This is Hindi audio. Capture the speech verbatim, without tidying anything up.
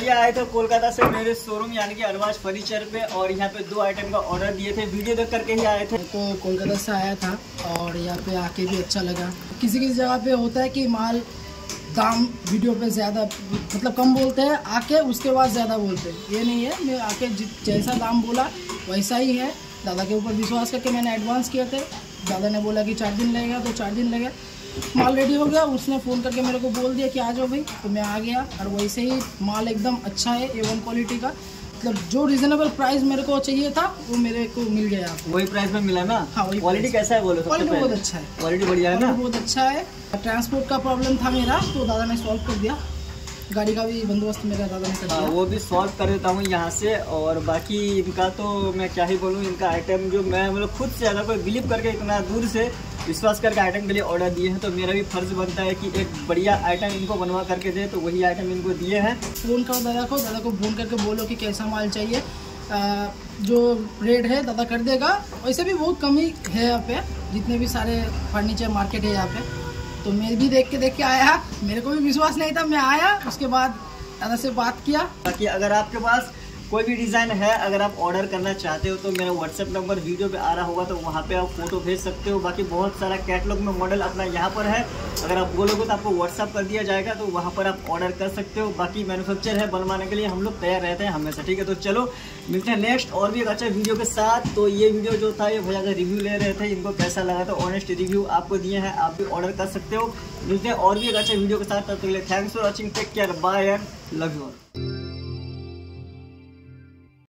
भैया आए थे कोलकाता से मेरे शोरूम यानी कि अरबाज फर्नीचर पे, और यहाँ पे दो आइटम का ऑर्डर दिए थे, वीडियो देख करके ही आए थे। तो कोलकाता से आया था और यहाँ पे आके भी अच्छा लगा। किसी किसी जगह पे होता है कि माल दाम वीडियो पे ज़्यादा मतलब कम बोलते हैं, आके उसके बाद ज़्यादा बोलते हैं। ये नहीं है, मैं आके जैसा दाम बोला वैसा ही है। दादा के ऊपर विश्वास करके मैंने एडवांस किए थे। दादा ने बोला कि चार दिन लगेगा तो चार दिन लगे, माल रेडी हो गया। उसने फ़ोन करके मेरे को बोल दिया कि आ जाओ भाई, तो मैं आ गया। और वैसे ही माल एकदम अच्छा है, ए वन क्वालिटी का। मतलब जो रिजनेबल प्राइस मेरे को चाहिए था वो मेरे को मिल गया। वही प्राइस में मिला ना? हाँ, वही। क्वालिटी कैसा है बोलो? क्वालिटी बहुत अच्छा है, क्वालिटी बढ़िया है ना? बहुत अच्छा है। ट्रांसपोर्ट का प्रॉब्लम था मेरा, तो दादा ने सॉल्व कर दिया। गाड़ी का भी बंदोबस्त मेरा दादा ने कर दिया। वो भी सॉल्व कर देता हूँ यहाँ से। और बाकी इनका तो मैं क्या ही बोलूँ, इनका आइटम जो मैं मतलब खुद से ज़्यादा कोई बिलीव करके इतना दूर से विश्वास करके आइटम के लिए ऑर्डर दिए हैं, तो मेरा भी फर्ज बनता है कि एक बढ़िया आइटम इनको बनवा करके दे। तो वही आइटम इनको दिए हैं। फ़ोन करो दादा को, दादा को फ़ोन करके बोलो कि कैसा माल चाहिए, आ, जो रेट है दादा कर देगा। वैसे भी बहुत कमी है यहाँ पे, जितने भी सारे फर्नीचर मार्केट है यहाँ पे। तो मैं भी देख के देख के आया, मेरे को भी विश्वास नहीं था, मैं आया, उसके बाद दादा से बात किया। बाकी अगर आपके पास कोई भी डिज़ाइन है, अगर आप ऑर्डर करना चाहते हो तो मेरा व्हाट्सएप नंबर वीडियो पे आ रहा होगा, तो वहाँ पे आप फोटो भेज सकते हो। बाकी बहुत सारा कैटलॉग में मॉडल अपना यहाँ पर है, अगर आप बोलोगे तो आपको व्हाट्सएप कर दिया जाएगा, तो वहाँ पर आप ऑर्डर कर सकते हो। बाकी मैन्युफैक्चर है, बनवाने के लिए हम लोग तैयार रहते हैं हमेशा, ठीक है। तो चलो मिलते हैं नेक्स्ट और भी एक अच्छा वीडियो के साथ। तो ये वीडियो जो था ये भैया का रिव्यू ले रहे थे, इनको कैसा लगा तो ऑनेस्ट रिव्यू आपको दिए हैं, आप भी ऑर्डर कर सकते हो। मिलते हैं और भी एक अच्छा वीडियो के साथ, तब तक के लिए thanks for watching, take care, bye and love you.